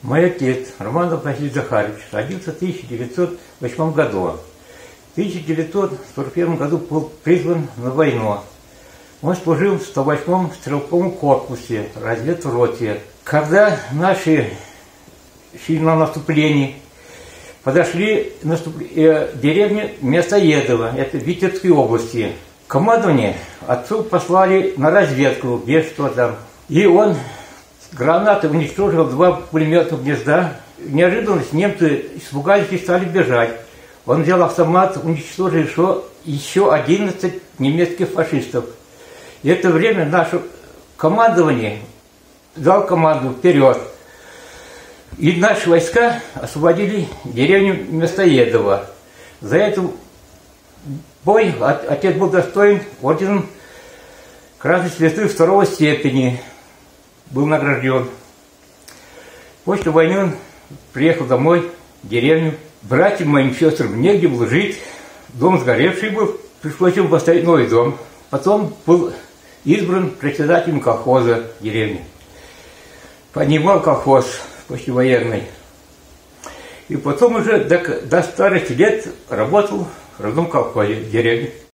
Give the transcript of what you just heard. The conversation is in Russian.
Мой отец, Романов Василий Захарович, родился в 1908 году. В 1941 году был призван на войну. Он служил в 108-м стрелковом корпусе, разведроте. Когда наши шли на наступление, подошли к деревне Мясоедово, это в Витебской области. Командование отцу послали на разведку, где что там. И он с гранатой уничтожил 2 пулеметных гнезда. Неожиданно немцы испугались и стали бежать. Он взял автомат, уничтожил еще 11 немецких фашистов. И это время наше командование дал команду вперед. И наши войска освободили деревню Мясоедово. За этот бой отец был достоин орденом Красной Звезды 2-й степени. Был награжден. После войны он приехал домой, в деревню. Братьям моим сестрам негде было жить. Дом сгоревший был. Пришлось ему поставить новый дом. Потом был избран председателем колхоза деревни. Поднимал колхоз послевоенный. И потом уже до старости лет работал в родном колхозе в деревне.